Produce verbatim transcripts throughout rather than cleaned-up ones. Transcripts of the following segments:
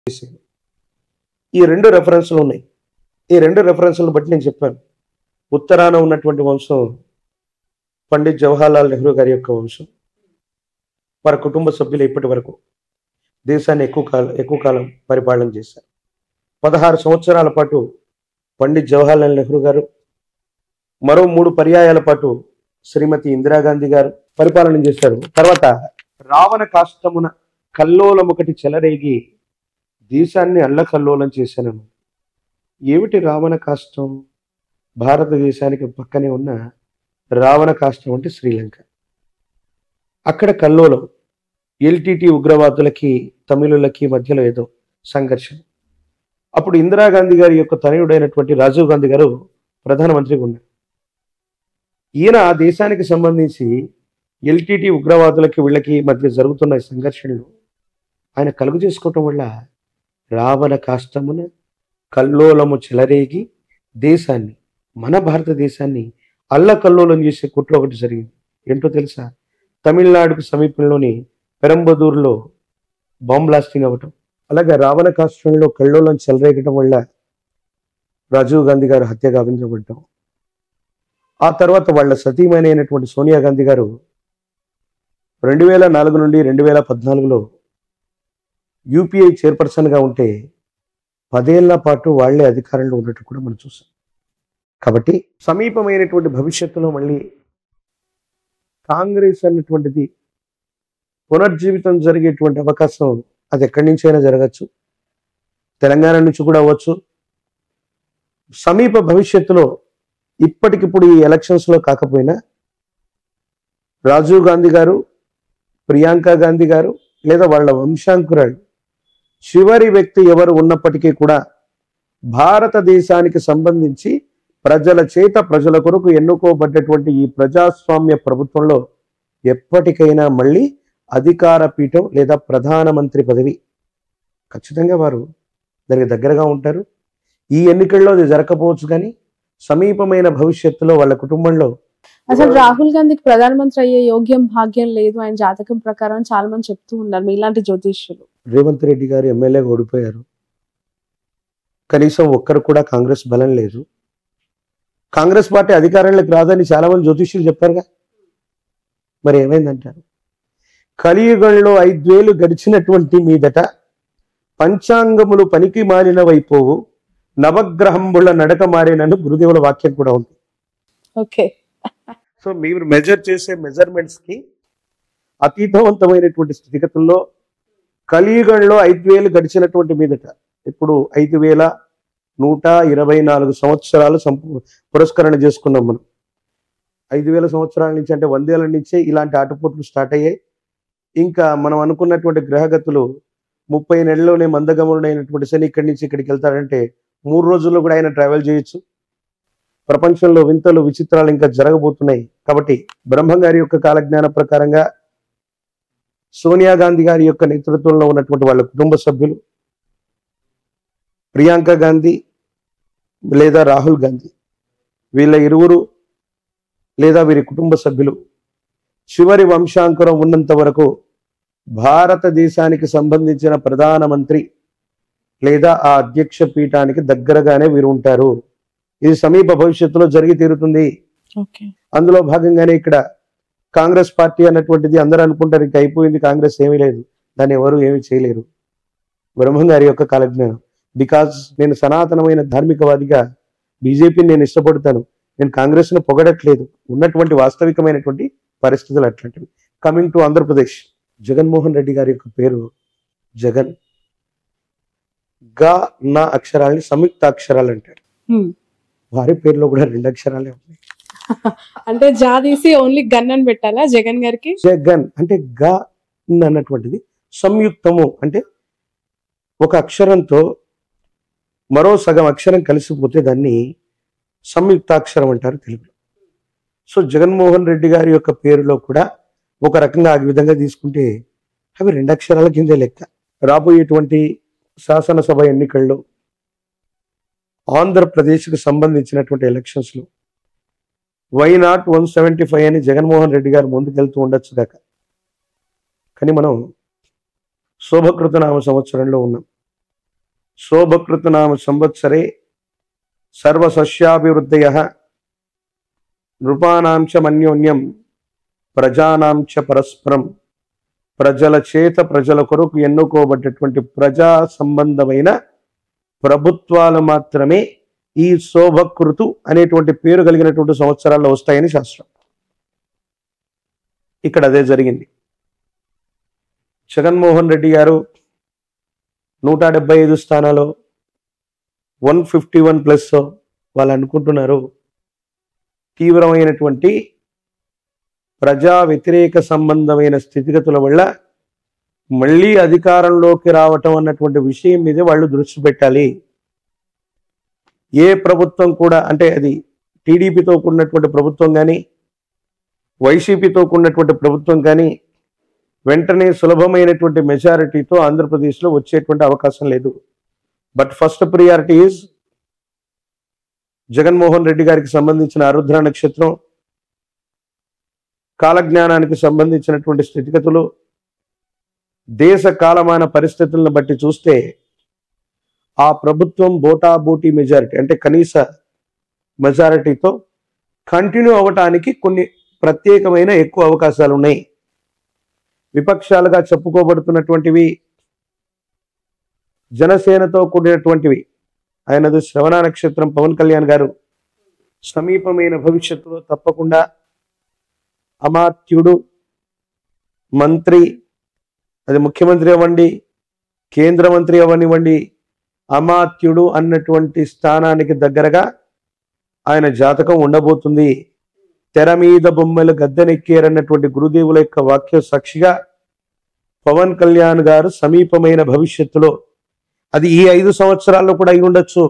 చేసేది. ఈ రెండు రెఫరెన్స్లు ఉన్నాయి. ఈ రెండు రెఫరెన్స్లను బట్టి నేను చెప్పాను. ఉత్తరాన ఉన్నటువంటి వంశం పండిత్ జవహర్లాల్ నెహ్రూ గారి యొక్క వంశం. వారి కుటుంబ సభ్యులు ఇప్పటి వరకు దేశాన్ని ఎక్కువ కాలం ఎక్కువ కాలం పరిపాలన చేశారు. పదహారు సంవత్సరాల పాటు పండిత్ జవహర్లాల్ నెహ్రూ గారు, మరో మూడు పర్యాయాల పాటు శ్రీమతి ఇందిరాగాంధీ గారు పరిపాలన చేశారు. తర్వాత రావణ కాష్టమున కల్లోలం ఒకటి చెలరేగి దేశాన్ని అల్లకల్లోలం చేశాను. ఏమిటి రావణ కాష్టం? భారతదేశానికి పక్కనే ఉన్న రావణ కాష్టం అంటే శ్రీలంక. అక్కడ కల్లోలం, ఎల్టీటీ ఉగ్రవాదులకి తమిళులకి మధ్యలో ఏదో సంఘర్షణ. అప్పుడు ఇందిరాగాంధీ గారి యొక్క తనయుడైనటువంటి రాజీవ్ గాంధీ గారు ప్రధానమంత్రిగా ఉన్నారు. ఈయన ఆ దేశానికి సంబంధించి ఎల్టీటీ ఉగ్రవాదులకి వీళ్ళకి మధ్య జరుగుతున్న సంఘర్షణలు ఆయన కలుగు చేసుకోవటం వల్ల రావణ కాష్టమున కల్లోలము చెలరేగి దేశాన్ని, మన భారతదేశాన్ని అల్లకల్లోలం చేసే కుట్ర ఒకటి జరిగింది. ఏంటో తెలుసా? తమిళనాడుకు సమీపంలోని పెరంబదూరులో బాంబ్ బ్లాస్టింగ్ అవ్వటం. అలాగే రావణ కాష్టంలో కల్లోలం చెలరేగటం వల్ల రాజీవ్ గాంధీ గారు హత్య గావించబడ్డం. ఆ తర్వాత వాళ్ళ సతీమణి అయినటువంటి సోనియా గాంధీ గారు రెండు వేల నాలుగు నుండి రెండు వేల పద్నాలుగులో యూపీఐ చైర్పర్సన్గా ఉంటే పదేళ్ల పాటు వాళ్లే అధికారంలో ఉన్నట్టు కూడా మనం చూసాం. కాబట్టి సమీపమైనటువంటి భవిష్యత్తులో మళ్ళీ కాంగ్రెస్ అన్నటువంటిది పునర్జీవితం జరిగేటువంటి అవకాశం అది ఎక్కడి నుంచైనా జరగచ్చు, తెలంగాణ నుంచి కూడా అవ్వచ్చు. సమీప భవిష్యత్తులో ఇప్పటికిప్పుడు ఈ ఎలక్షన్స్లో కాకపోయినా రాజీవ్ గాంధీ గారు, ప్రియాంక గాంధీ గారు లేదా వాళ్ళ వంశాంకురాలు చివరి వ్యక్తి ఎవరు ఉన్నప్పటికీ కూడా భారతదేశానికి సంబంధించి ప్రజల చేత ప్రజల కొరకు ఎన్నుకోబడ్డటువంటి ఈ ప్రజాస్వామ్య ప్రభుత్వంలో ఎప్పటికైనా మళ్ళీ అధికార పీఠం లేదా ప్రధానమంత్రి పదవి ఖచ్చితంగా వారు దానికి దగ్గరగా ఉంటారు. ఈ ఎన్నికల్లో అది జరగకపోవచ్చు, కానీ సమీపమైన భవిష్యత్తులో వాళ్ళ కుటుంబంలో అసలు రాహుల్ గాంధీకి ప్రధానమంత్రి అయ్యే యోగ్యం భాగ్యం లేదు ఆయన జాతకం ప్రకారం చాలా మంది చెప్తూ ఉన్నారు మీలాంటి జ్యోతిష్యులు. రేవంత్ రెడ్డి గారు ఎమ్మెల్యేగా ఓడిపోయారు. కనీసం ఒక్కరు కూడా కాంగ్రెస్ బలం లేదు. కాంగ్రెస్ పార్టీ అధికారంలోకి రాదని చాలా మంది జ్యోతిష్యులు చెప్పారుగా. మరి ఏమైందంటారు? కలియుగంలో ఐదేళ్లు గడిచినటువంటి మీదట పంచాంగములు పనికి మారినవైపోవు, నవగ్రహంబుల నడక మారినను గురుదేవుల వాక్యం కూడా ఉంది. ఓకే, సో మీరు మెజర్ చేసే మెజర్మెంట్స్ కి అతీతవంతమైనటువంటి స్థితిగతుల్లో కలియుగంలో ఐదు వేలు గడిచినటువంటి మీదట ఇప్పుడు ఐదు వేల నూట ఇరవై నాలుగు సంవత్సరాలు సంపూ పురస్కరణ చేసుకున్నాం మనం. ఐదు వేల సంవత్సరాల నుంచి అంటే వందేళ్ల నుంచే ఇలాంటి ఆటపోట్లు స్టార్ట్ అయ్యాయి. ఇంకా మనం అనుకున్నటువంటి గ్రహగతులు ముప్పై నెలల్లోనే మందగమనుడైనటువంటి శని ఇక్కడి నుంచి ఇక్కడికి వెళ్తాడంటే మూడు రోజుల్లో కూడా ఆయన ట్రావెల్ చేయొచ్చు. ప్రపంచంలో వింతలు విచిత్రాలు ఇంకా జరగబోతున్నాయి. కాబట్టి బ్రహ్మ గారి యొక్క కాలజ్ఞాన ప్రకారంగా సోనియా గాంధీ గారి యొక్క నేతృత్వంలో ఉన్నటువంటి వాళ్ళ కుటుంబ సభ్యులు, ప్రియాంక గాంధీ లేదా రాహుల్ గాంధీ, వీళ్ళ ఇరువురు లేదా వీరి కుటుంబ సభ్యులు చివరి వంశాంకురం ఉన్నంత వరకు భారతదేశానికి సంబంధించిన ప్రధానమంత్రి లేదా ఆ అధ్యక్ష పీఠానికి దగ్గరగానే వీరు ఉంటారు. ఇది సమీప భవిష్యత్తులో జరిగి తీరుతుంది. అందులో భాగంగానే ఇక్కడ కాంగ్రెస్ పార్టీ అన్నటువంటిది అందరూ అనుకుంటారు ఇంకా అయిపోయింది, కాంగ్రెస్ ఏమీ లేదు, దాన్ని ఎవరు ఏమీ చేయలేరు. బ్రహ్మం గారి యొక్క కాలజ్ఞానం. బికాజ్ నేను సనాతనమైన ధార్మికవాదిగా బీజేపీని నేను ఇష్టపడతాను. నేను కాంగ్రెస్ ను పొగడట్లేదు, ఉన్నటువంటి వాస్తవికమైనటువంటి పరిస్థితులు అట్లాంటివి. కమింగ్ టు ఆంధ్రప్రదేశ్, జగన్మోహన్ రెడ్డి గారి యొక్క పేరు జగన్. గా నా అక్షరాలని సంయుక్త అక్షరాలు అంటారు. వారి పేరులో కూడా రెండు అక్షరాలే ఉన్నాయి. అంటే జా తీసి ఓన్లీ గన్ అని పెట్టాలా జగన్ గారికి? జగన్ అంటే గా అన్నటువంటిది సంయుక్తము, అంటే ఒక అక్షరంతో మరో సగం అక్షరం కలిసిపోతే దాన్ని సంయుక్తాక్షరం అంటారు తెలుగులో. సో జగన్మోహన్ రెడ్డి గారి యొక్క పేరులో కూడా ఒక రకంగా ఆ విధంగా తీసుకుంటే అవి రెండు అక్షరాల కిందే లెక్క. రాబోయేటువంటి శాసనసభ ఎన్నికల్లో ఆంధ్రప్రదేశ్కి సంబంధించినటువంటి ఎలక్షన్స్లో why not one seventy five అని జగన్మోహన్ రెడ్డి గారు ముందుకెళ్తూ ఉండొచ్చు దాకా. కానీ మనం శోభకృతనామ సంవత్సరంలో ఉన్నాం. శోభకృతనామ సంవత్సరే సర్వసస్యాభివృద్ధయః నృపానాం చ మన్యోన్యం ప్రజానాం చ పరస్పరం. ప్రజల చేత ప్రజల కొరకు ఎన్నుకోబడ్డటువంటి ప్రజా సంబంధమైన ప్రభుత్వాలు మాత్రమే ఈ శోభకృతు అనేటువంటి పేరు కలిగినటువంటి సంవత్సరాల్లో వస్తాయని శాస్త్రం. ఇక్కడ అదే జరిగింది. జగన్మోహన్ రెడ్డి గారు నూట డెబ్బై ఐదు స్థానాలు వన్ ఫిఫ్టీ వన్ ప్లస్ వాళ్ళు అనుకుంటున్నారు తీవ్రమైనటువంటి ప్రజా వ్యతిరేక సంబంధమైన స్థితిగతుల వల్ల మళ్ళీ అధికారంలోకి రావటం అన్నటువంటి విషయం మీద వాళ్ళు దృష్టి పెట్టాలి. ఏ ప్రభుత్వం కూడా అంటే అది టీడీపీతో కూడినటువంటి ప్రభుత్వం కానీ వైసీపీతో కూడినటువంటి ప్రభుత్వం కానీ వెంటనే సులభమైనటువంటి మెజారిటీతో ఆంధ్రప్రదేశ్లో వచ్చేటువంటి అవకాశం లేదు. But first priority is Jaganmohan Reddy గారికి సంబంధించిన ఆరుద్ర నక్షత్రం, కాలజ్ఞానానికి సంబంధించినటువంటి స్థితిగతులు, దేశ కాలమాన పరిస్థితులను బట్టి చూస్తే ఆ ప్రభుత్వం బోటాబోటీ మెజారిటీ అంటే కనీస మెజారిటీతో కంటిన్యూ అవ్వటానికి కొన్ని ప్రత్యేకమైన ఎక్కువ అవకాశాలు ఉన్నాయి. విపక్షాలుగా చెప్పుకోబడుతున్నటువంటివి జనసేనతో కూడినటువంటివి. ఆయనది శ్రవణ నక్షత్రం. పవన్ కళ్యాణ్ గారు సమీపమైన భవిష్యత్తులో తప్పకుండా అమాత్యుడు, మంత్రి, అది ముఖ్యమంత్రి అవ్వండి, కేంద్ర మంత్రి అవ్వనివ్వండి, అమాత్యుడు అన్నటువంటి స్థానానికి దగ్గరగా ఆయన జాతకం ఉండబోతుంది. తెర మీద బొమ్మలు గద్దెనెక్కారన్నటువంటి గురుదేవుల యొక్క వాక్య సాక్షిగా పవన్ కళ్యాణ్ గారు సమీపమైన భవిష్యత్తులో, అది ఈ ఐదు సంవత్సరాల్లో కూడా అయి ఉండొచ్చు,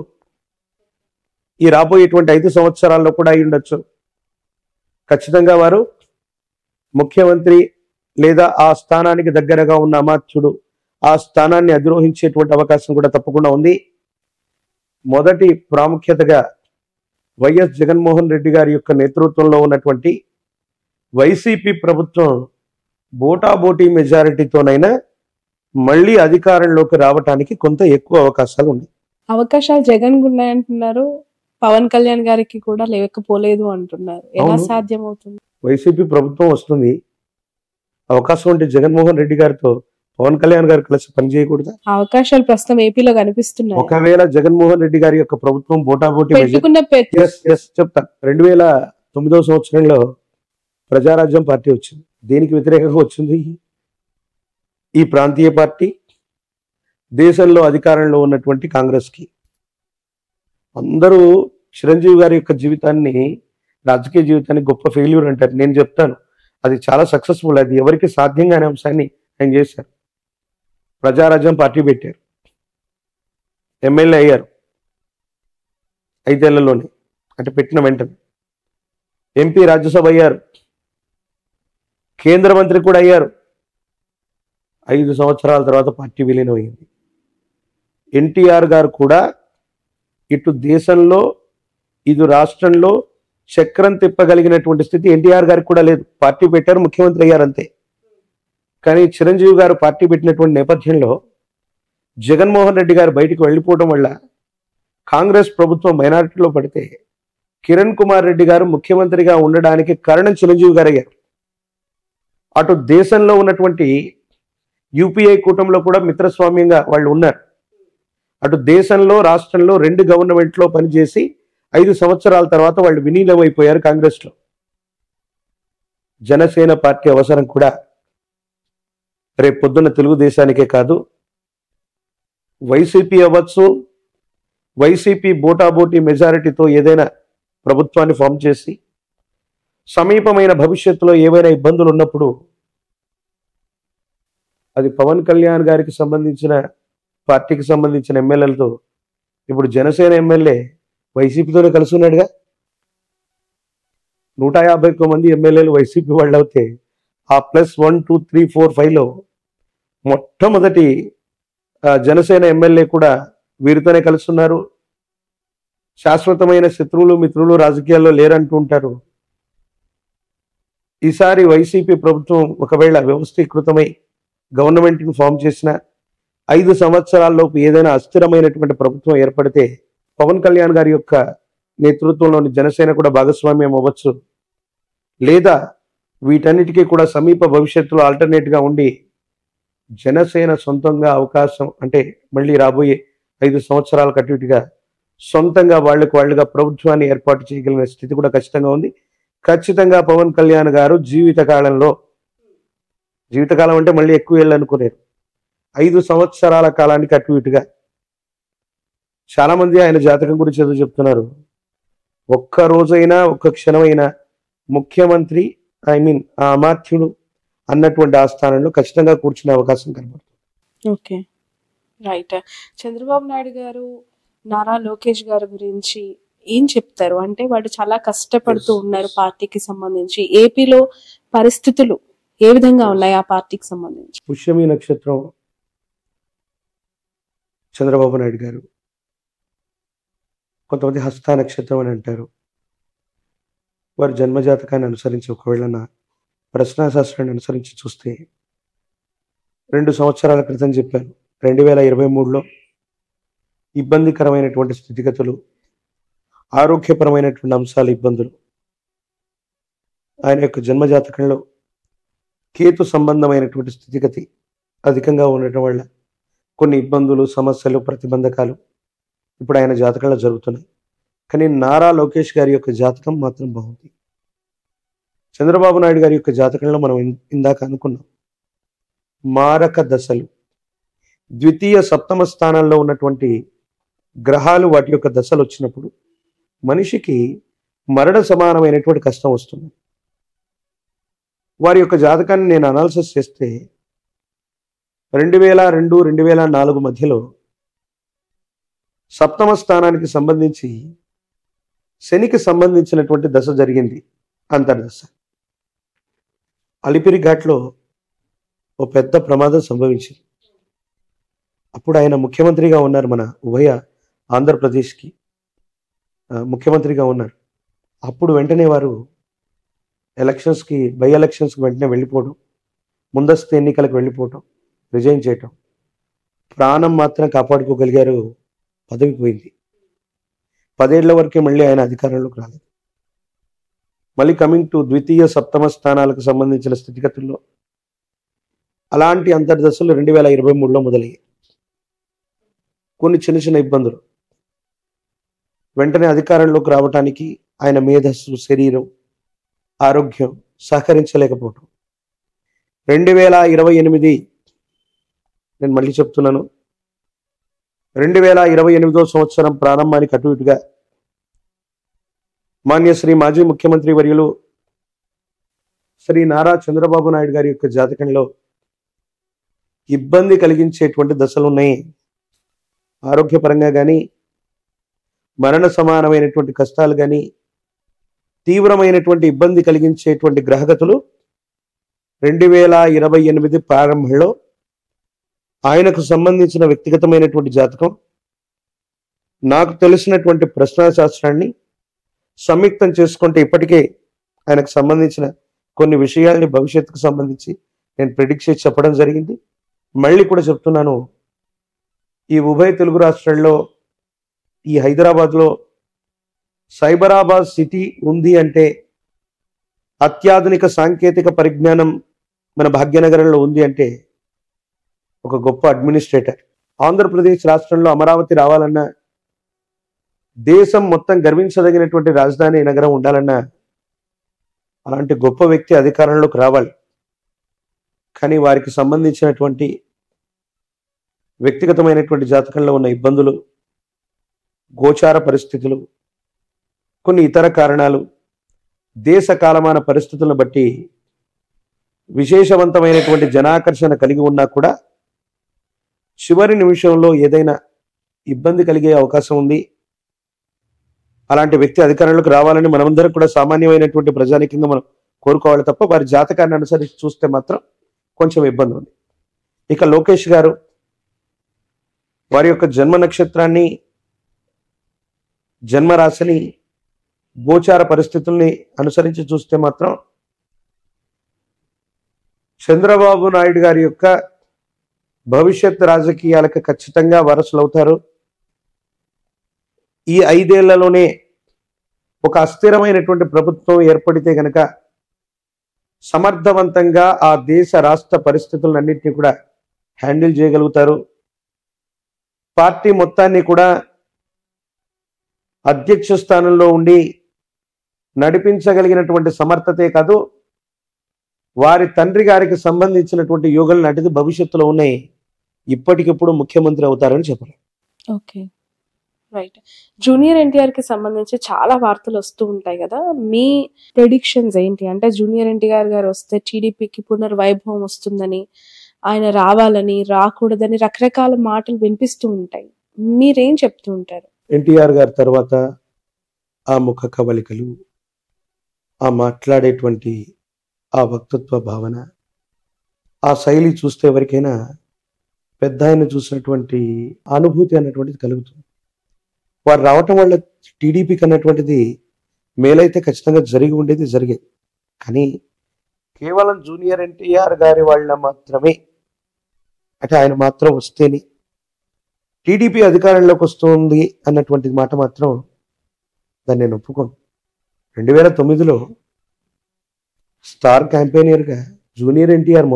ఈ రాబోయేటువంటి ఐదు సంవత్సరాల్లో కూడా అయి ఉండొచ్చు, ఖచ్చితంగా వారు ముఖ్యమంత్రి లేదా ఆ స్థానానికి దగ్గరగా ఉన్న అమాత్యుడు ఆ స్థానాన్ని అధిరోహించేటువంటి అవకాశం కూడా తప్పకుండా ఉంది. మొదటి ప్రాముఖ్యతగా వైఎస్ జగన్మోహన్ రెడ్డి గారి యొక్క నేతృత్వంలో ఉన్నటువంటి వైసీపీ ప్రభుత్వం బోటాబోటీ మెజారిటీతోనైనా మళ్ళీ అధికారంలోకి రావటానికి కొంత ఎక్కువ అవకాశాలు ఉన్నాయి. అవకాశాలు జగన్ ఉన్నాయంటున్నారు, పవన్ కళ్యాణ్ గారికి కూడా లేకపోలేదు అంటున్నారు. ఎలా సాధ్యం అవుతుంది? వైసీపీ ప్రభుత్వం వస్తుంది, అవకాశం ఉంటే జగన్మోహన్ రెడ్డి గారితో పవన్ కళ్యాణ్ గారు కలిసి పనిచేయకూడదా? అవకాశాలు ప్రస్తుతం ఏపీలో కనిపిస్తున్నాయి. ఒకవేళ జగన్మోహన్ రెడ్డి గారి యొక్క ప్రభుత్వం బోటాబోటీ చెప్తా రెండు వేల తొమ్మిదవ సంవత్సరంలో ప్రజారాజ్యం పార్టీ వచ్చింది. దేనికి వ్యతిరేకంగా వచ్చింది? ఈ ప్రాంతీయ పార్టీ దేశంలో అధికారంలో ఉన్నటువంటి కాంగ్రెస్ కి. అందరూ చిరంజీవి గారి యొక్క జీవితాన్ని, రాజకీయ జీవితాన్ని గొప్ప ఫెయిల్యూర్ అంటారు. నేను చెప్తాను అది చాలా సక్సెస్ఫుల్. అది ఎవరికి సాధ్యం కాని అంశాన్ని ఆయన చేశారు. ప్రజారాజ్యం పార్టీ పెట్టారు, ఎమ్మెల్యే అయ్యారు ఐదేళ్లలోనే, అంటే పెట్టిన వెంటనే ఎంపీ, రాజ్యసభ అయ్యారు, కేంద్ర మంత్రి కూడా అయ్యారు. ఐదు సంవత్సరాల తర్వాత పార్టీ విలీనం అయింది. ఎన్టీఆర్ గారు కూడా ఇటు దేశంలో ఇటు రాష్ట్రంలో చక్రం తిప్పగలిగినటువంటి స్థితి ఎన్టీఆర్ గారికి కూడా లేదు. పార్టీ పెట్టారు, ముఖ్యమంత్రి అయ్యారు అంతే. కానీ చిరంజీవి గారు పార్టీ పెట్టినటువంటి నేపథ్యంలో జగన్మోహన్ రెడ్డి గారు బయటికి వెళ్ళిపోవడం వల్ల కాంగ్రెస్ ప్రభుత్వం మైనారిటీలో పడితే కిరణ్ కుమార్ రెడ్డి గారు ముఖ్యమంత్రిగా ఉండడానికి కారణం చిరంజీవి గారు అయ్యారు. అటు దేశంలో ఉన్నటువంటి యూపీఏ కూటమిలో కూడా మిత్రస్వామ్యంగా వాళ్ళు ఉన్నారు. అటు దేశంలో రాష్ట్రంలో రెండు గవర్నమెంట్లో పనిచేసి ఐదు సంవత్సరాల తర్వాత వాళ్ళు విలీనమైపోయారు కాంగ్రెస్లో. జనసేన పార్టీ అవసరం కూడా రేపు పొద్దున్న తెలుగుదేశానికే కాదు, వైసీపీ అవ్వచ్చు, వైసీపీ బోటాబోటీ మెజారిటీతో ఏదైనా ప్రభుత్వాన్ని ఫామ్ చేసి సమీపమైన భవిష్యత్తులో ఏవైనా ఇబ్బందులు ఉన్నప్పుడు అది పవన్ కళ్యాణ్ గారికి సంబంధించిన పార్టీకి సంబంధించిన ఎమ్మెల్యేలతో, ఇప్పుడు జనసేన ఎమ్మెల్యే వైసీపీతోనే కలిసి ఉన్నాడుగా. నూట యాభై ఒక్క మంది ఎమ్మెల్యేలు వైసీపీ వాళ్ళు అవుతే ఆ plus one two three four ఫైవ్లో మొట్టమొదటి జనసేన ఎమ్మెల్యే కూడా వీరితోనే కలుస్తున్నారు. శాశ్వతమైన శత్రువులు మిత్రులు రాజకీయాల్లో లేరంటూ ఉంటారు. ఈసారి వైసీపీ ప్రభుత్వం ఒకవేళ వ్యవస్థీకృతమై గవర్నమెంట్ని ఫామ్ చేసిన ఐదు సంవత్సరాల్లోపు ఏదైనా అస్థిరమైనటువంటి ప్రభుత్వం ఏర్పడితే పవన్ కళ్యాణ్ గారి యొక్క నేతృత్వంలోని జనసేన కూడా భాగస్వామ్యం అవ్వచ్చు, లేదా వీటన్నిటికీ కూడా సమీప భవిష్యత్తులో ఆల్టర్నేట్ గా ఉండి జనసేన సొంతంగా అవకాశం అంటే మళ్ళీ రాబోయే ఐదు సంవత్సరాల కట్టుగా సొంతంగా వాళ్ళకు వాళ్ళుగా ప్రభుత్వాన్ని ఏర్పాటు చేయగలిగిన స్థితి కూడా ఖచ్చితంగా ఉంది. ఖచ్చితంగా పవన్ కళ్యాణ్ గారు జీవితకాలంలో, జీవితకాలం అంటే మళ్ళీ ఎక్కువ ఏళ్ళు అనుకునేరు, ఐదు సంవత్సరాల కాలానికి అటు ఇటుగా చాలా మంది ఆయన జాతకం గురించి ఏదో చెప్తున్నారు. ఒక్క రోజైనా ఒక్క క్షణమైనా ముఖ్యమంత్రి ఐ మీన్ ఆ అమాత్యుడు అన్నటువంటి ఆ స్థానంలో ఖచ్చితంగా కూర్చునే అవకాశం కనబడుతుంది. Okay, right. చంద్రబాబు నాయుడు గారు నారా లోకేష్ గారి గురించి ఏం చెప్తారు? అంటే వాళ్ళు చాలా కష్టపడుతూ ఉన్నారు పార్టీకి సంబంధించి. ఏపీలో పరిస్థితులు ఏ విధంగా ఉన్నాయి ఆ పార్టీకి సంబంధించి? పుష్యమి నక్షత్రం చంద్రబాబు నాయుడు గారు, కొంతమంది హస్త నక్షత్రం అని అంటారు. వారి జన్మజాతకాన్ని అనుసరించి ఒకవేళ నా ప్రశ్నాశాస్త్రాన్ని అనుసరించి చూస్తే రెండు సంవత్సరాల క్రితం చెప్పాను, రెండు వేల ఇరవై మూడులో ఇబ్బందికరమైనటువంటి స్థితిగతులు, ఆరోగ్యపరమైనటువంటి అంశాలు, ఇబ్బందులు ఆయన యొక్క జన్మజాతకంలో కేతు సంబంధమైనటువంటి స్థితిగతి అధికంగా ఉండటం వల్ల కొన్ని ఇబ్బందులు, సమస్యలు, ప్రతిబంధకాలు ఇప్పుడు ఆయన జాతకంలో జరుగుతున్నాయి. కానీ నారా లోకేష్ గారి యొక్క జాతకం మాత్రం బాగుంది. చంద్రబాబు నాయుడు గారి యొక్క జాతకంలో మనం ఇందాక అనుకున్నాం, మారక దశలు, ద్వితీయ సప్తమ స్థానాల్లో ఉన్నటువంటి గ్రహాలు వాటి యొక్క దశలు వచ్చినప్పుడు మనిషికి మరణ సమానమైనటువంటి కష్టం వస్తుంది. వారి యొక్క జాతకాన్ని నేను అనాలిసిస్ చేస్తే రెండు వేల రెండు రెండు వేల నాలుగు మధ్యలో సప్తమ స్థానానికి సంబంధించి శనికి సంబంధించినటువంటి దశ జరిగింది, అంతర్దశ. అలిపిరి ఘాట్లో ఓ పెద్ద ప్రమాదం సంభవించింది. అప్పుడు ఆయన ముఖ్యమంత్రిగా ఉన్నారు, మన ఉభయ ఆంధ్రప్రదేశ్కి ముఖ్యమంత్రిగా ఉన్నారు. అప్పుడు వెంటనే వారు ఎలక్షన్స్కి, బై ఎలక్షన్స్కి వెంటనే వెళ్ళిపోవడం, ముందస్తు ఎన్నికలకు వెళ్ళిపోవడం, రిజైన్ చేయటం, ప్రాణం మాత్రం కాపాడుకోగలిగారు. పదవి పోయింది. పదేళ్ల వరకే మళ్ళీ ఆయన అధికారంలోకి రాలేదు. మళ్ళీ కమింగ్ టు ద్వితీయ సప్తమ స్థానాలకు సంబంధించిన స్థితిగతుల్లో అలాంటి అంతర్దశలు రెండు వేల ఇరవై మూడులో మొదలయ్యాయి. కొన్ని చిన్న చిన్న ఇబ్బందులు, వెంటనే అధికారంలోకి రావటానికి ఆయన మేధస్సు, శరీరం, ఆరోగ్యం సహకరించలేకపోవటం. రెండు వేల ఇరవై ఎనిమిది నేను మళ్ళీ చెప్తున్నాను, రెండు వేల ఇరవై ఎనిమిదో సంవత్సరం ప్రారంభానికి అటు ఇటుగా మాన్య శ్రీ మాజీ ముఖ్యమంత్రి వర్యులు శ్రీ నారా చంద్రబాబు నాయుడు గారి యొక్క జాతకంలో ఇబ్బంది కలిగించేటువంటి దశలు ఉన్నాయి. ఆరోగ్యపరంగా కానీ, మరణ సమానమైనటువంటి కష్టాలు కానీ, తీవ్రమైనటువంటి ఇబ్బంది కలిగించేటువంటి గ్రహగతులు రెండు వేల ఇరవై ఎనిమిది ప్రారంభంలో ఆయనకు సంబంధించిన వ్యక్తిగతమైనటువంటి జాతకం, నాకు తెలిసినటువంటి ప్రశ్నాశాస్త్రాన్ని సంయుక్తం చేసుకుంటే ఇప్పటికే ఆయనకు సంబంధించిన కొన్ని విషయాల్ని భవిష్యత్తుకు సంబంధించి నేను ప్రిడిక్ట్ చేసి చెప్పడం జరిగింది. మళ్ళీ కూడా చెప్తున్నాను, ఈ ఉభయ తెలుగు రాష్ట్రాల్లో, ఈ హైదరాబాద్లో సైబరాబాద్ సిటీ ఉంది అంటే, అత్యాధునిక సాంకేతిక పరిజ్ఞానం మన భాగ్యనగరంలో ఉంది అంటే ఒక గొప్ప అడ్మినిస్ట్రేటర్. ఆంధ్రప్రదేశ్ రాష్ట్రంలో అమరావతి రావాలన్నా, దేశం మొత్తం గర్వించదగినటువంటి రాజధాని నగరం ఉండాలన్నా అలాంటి గొప్ప వ్యక్తి అధికారంలోకి రావాలి. కానీ వారికి సంబంధించినటువంటి వ్యక్తిగతమైనటువంటి జాతకంలో ఉన్న ఇబ్బందులు, గోచార పరిస్థితులు, కొన్ని ఇతర కారణాలు, దేశ కాలమాన పరిస్థితులను బట్టి విశేషవంతమైనటువంటి జనాకర్షణ కలిగి ఉన్నా కూడా చివరి నిమిషంలో ఏదైనా ఇబ్బంది కలిగే అవకాశం ఉంది. అలాంటి వ్యక్తి అధికారంలోకి రావాలని మనమందరం కూడా సామాన్యమైనటువంటి ప్రజానికంగా మనం కోరుకోవాలి తప్ప వారి జాతకాన్ని అనుసరించి చూస్తే మాత్రం కొంచెం ఇబ్బంది ఉంది. ఇక లోకేష్ గారు వారి యొక్క జన్మ నక్షత్రాన్ని, జన్మరాశిని, గోచార పరిస్థితుల్ని అనుసరించి చూస్తే మాత్రం చంద్రబాబు నాయుడు గారి యొక్క భవిష్యత్ రాజకీయాలకు ఖచ్చితంగా వారసులు అవుతారు. ఈ ఐదేళ్లలోనే ఒక అస్థిరమైనటువంటి ప్రభుత్వం ఏర్పడితే గనక సమర్థవంతంగా ఆ దేశ రాష్ట్ర పరిస్థితులన్నింటినీ కూడా హ్యాండిల్ చేయగలుగుతారు. పార్టీ మొత్తాన్ని కూడా అధ్యక్ష స్థానంలో ఉండి నడిపించగలిగినటువంటి సమర్థతే కాదు, వారి తండ్రి గారికి సంబంధించినటువంటి యోగులు నాటిది భవిష్యత్తులో ఉన్నాయి, ఇప్పటికిప్పుడు ముఖ్యమంత్రి అవుతారని చెప్పారు. Okay, right. జూనియర్ ఎన్టీఆర్ కి సంబంధించి చాలా వార్తలు వస్తూ ఉంటాయి కదా, మీ ప్రెడిక్షన్స్ ఏంటి? అంటే జూనియర్ ఎన్టీఆర్ గారు వస్తే టీడీపీకి పునర్వైభవం వస్తుందని, ఆయన రావాలని రాకూడదని రకరకాల మాటలు వినిపిస్తూ ఉంటాయి. మీరేం చెప్తూ ఉంటారు? ఎన్టీఆర్ గారి తర్వాత ఆ ముఖ కవలికలు, ఆ మాట్లాడేటువంటి ఆ వక్తృత్వ భావన, ఆ శైలి చూస్తే ఎవరికైనా పెద్ద ఆయన చూసినటువంటి అనుభూతి అన్నటువంటిది కలుగుతుంది. వారు రావటం వల్ల టీడీపీకి అన్నటువంటిది మేలైతే ఖచ్చితంగా జరిగి ఉండేది, జరిగేది. కానీ కేవలం జూనియర్ ఎన్టీఆర్ గారి వాళ్ళ మాత్రమే, అంటే ఆయన మాత్రం వస్తేనే టీడీపీ అధికారంలోకి వస్తుంది అన్నటువంటి మాట మాత్రం దాన్ని నేను ఒప్పుకోను. రెండు వేల తొమ్మిదిలో స్టార్ క్యాంపెయినర్గా జూనియర్ ఎన్టీఆర్